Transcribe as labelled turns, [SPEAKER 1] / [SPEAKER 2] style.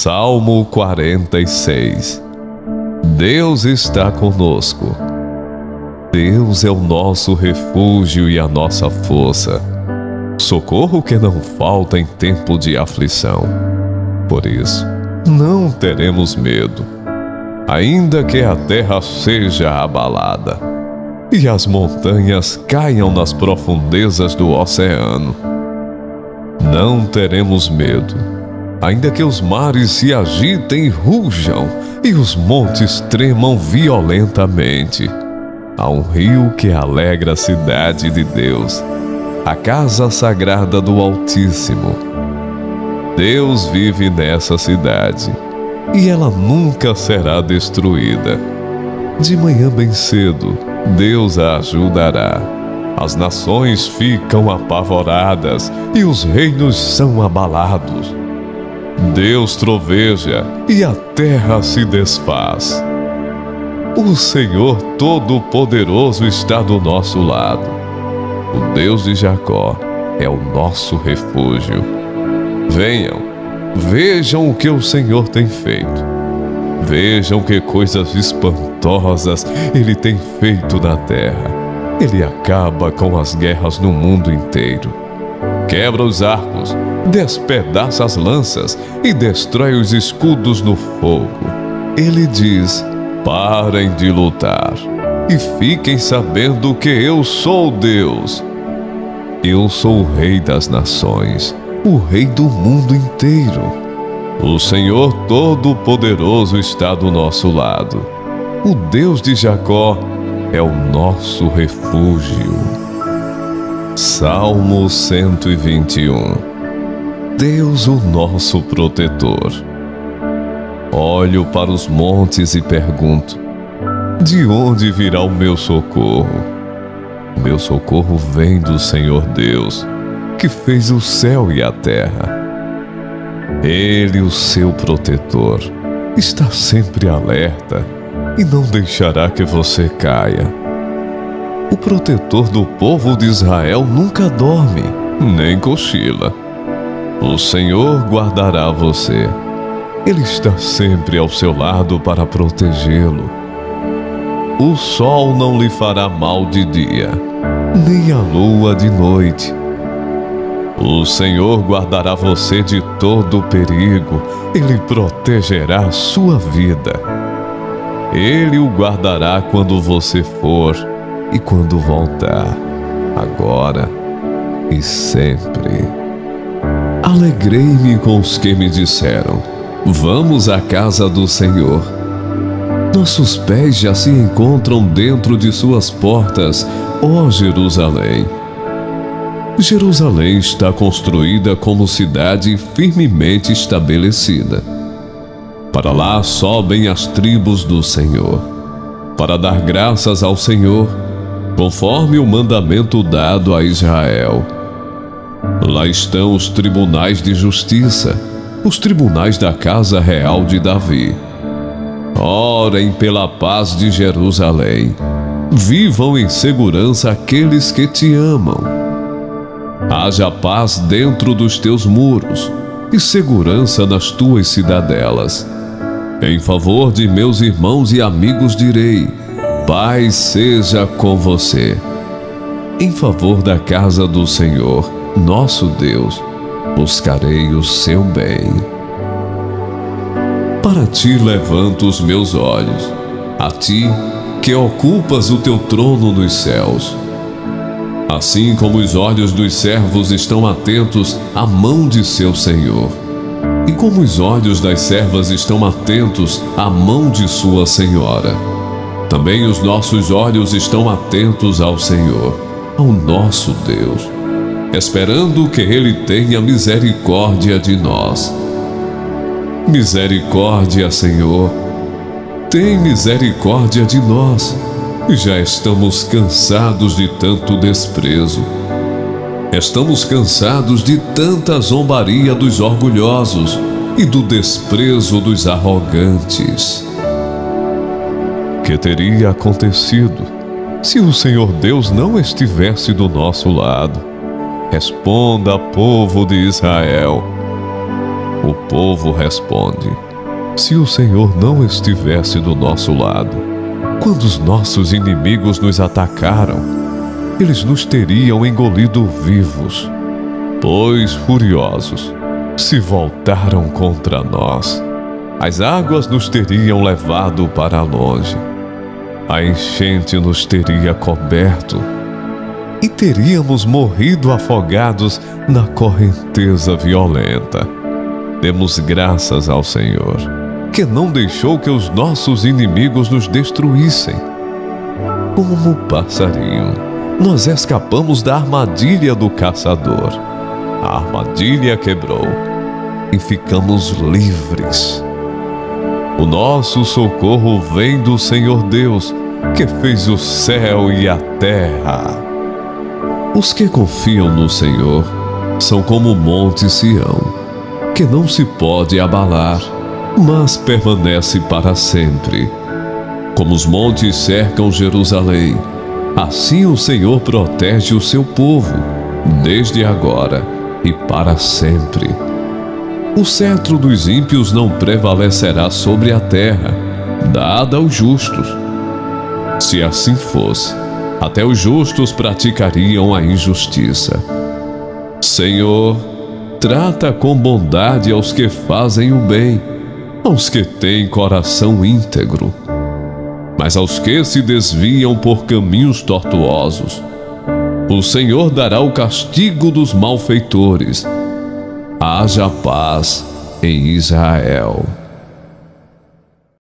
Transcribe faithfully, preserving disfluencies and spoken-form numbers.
[SPEAKER 1] Salmo quarenta e seis. Deus está conosco. Deus é o nosso refúgio e a nossa força, socorro que não falta em tempo de aflição. Por isso, não teremos medo, ainda que a terra seja abalada e as montanhas caiam nas profundezas do oceano. Não teremos medo, ainda que os mares se agitem e rujam e os montes tremam violentamente. Há um rio que alegra a cidade de Deus, a casa sagrada do Altíssimo. Deus vive nessa cidade e ela nunca será destruída. De manhã bem cedo, Deus a ajudará. As nações ficam apavoradas e os reinos são abalados. Deus troveja e a terra se desfaz. O Senhor Todo-Poderoso está do nosso lado. O Deus de Jacó é o nosso refúgio. Venham, vejam o que o Senhor tem feito. Vejam que coisas espantosas Ele tem feito na terra. Ele acaba com as guerras no mundo inteiro. Quebra os arcos, despedaça as lanças e destrói os escudos no fogo. Ele diz: parem de lutar e fiquem sabendo que eu sou Deus. Eu sou o Rei das nações, o Rei do mundo inteiro. O Senhor Todo-Poderoso está do nosso lado. O Deus de Jacó é o nosso refúgio. Salmo cento e vinte e um. Deus, o nosso protetor. Olho para os montes e pergunto: de onde virá o meu socorro? O meu socorro vem do Senhor Deus, que fez o céu e a terra. Ele, o seu protetor, está sempre alerta e não deixará que você caia. O protetor do povo de Israel nunca dorme, nem cochila. O Senhor guardará você. Ele está sempre ao seu lado para protegê-lo. O sol não lhe fará mal de dia, nem a lua de noite. O Senhor guardará você de todo perigo. Ele protegerá a sua vida. Ele o guardará quando você for e quando voltar, agora e sempre. Alegrei-me com os que me disseram: vamos à casa do Senhor. Nossos pés já se encontram dentro de suas portas, ó Jerusalém. Jerusalém está construída como cidade firmemente estabelecida. Para lá sobem as tribos do Senhor, para dar graças ao Senhor, conforme o mandamento dado a Israel. Lá estão os tribunais de justiça, os tribunais da casa real de Davi. Orem pela paz de Jerusalém. Vivam em segurança aqueles que te amam. Haja paz dentro dos teus muros e segurança nas tuas cidadelas. Em favor de meus irmãos e amigos direi: paz seja com você. Em favor da casa do Senhor, nosso Deus, buscarei o seu bem. Para ti levanto os meus olhos, a ti que ocupas o teu trono nos céus. Assim como os olhos dos servos estão atentos à mão de seu Senhor, e como os olhos das servas estão atentos à mão de sua senhora, também os nossos olhos estão atentos ao Senhor, ao nosso Deus, esperando que Ele tenha misericórdia de nós. Misericórdia, Senhor, tem misericórdia de nós. Já estamos cansados de tanto desprezo. Estamos cansados de tanta zombaria dos orgulhosos e do desprezo dos arrogantes. Que teria acontecido se o Senhor Deus não estivesse do nosso lado? Responda, povo de Israel. O povo responde: se o Senhor não estivesse do nosso lado, quando os nossos inimigos nos atacaram, eles nos teriam engolido vivos, pois furiosos se voltaram contra nós. As águas nos teriam levado para longe, a enchente nos teria coberto e teríamos morrido afogados na correnteza violenta. Demos graças ao Senhor, que não deixou que os nossos inimigos nos destruíssem. Como passarinho, nós escapamos da armadilha do caçador. A armadilha quebrou e ficamos livres. O nosso socorro vem do Senhor Deus, que fez o céu e a terra. Os que confiam no Senhor são como o monte Sião, que não se pode abalar, mas permanece para sempre. Como os montes cercam Jerusalém, assim o Senhor protege o seu povo, desde agora e para sempre. O cetro dos ímpios não prevalecerá sobre a terra, dada aos justos. Se assim fosse, até os justos praticariam a injustiça. Senhor, trata com bondade aos que fazem o bem, aos que têm coração íntegro. Mas aos que se desviam por caminhos tortuosos, o Senhor dará o castigo dos malfeitores. Haja paz em Israel.